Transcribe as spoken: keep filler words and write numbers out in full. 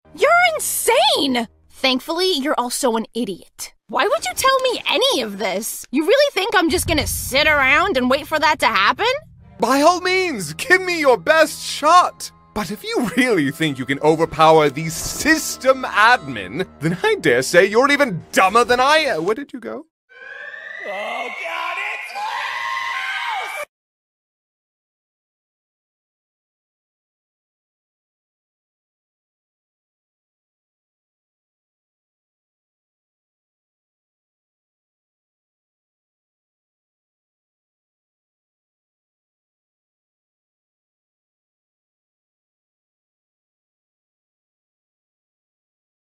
You're insane! Thankfully, you're also an idiot. Why would you tell me any of this? You really think I'm just gonna sit around and wait for that to happen? By all means, give me your best shot. But if you really think you can overpower the system admin, then I dare say you're even dumber than I am. Where did you go?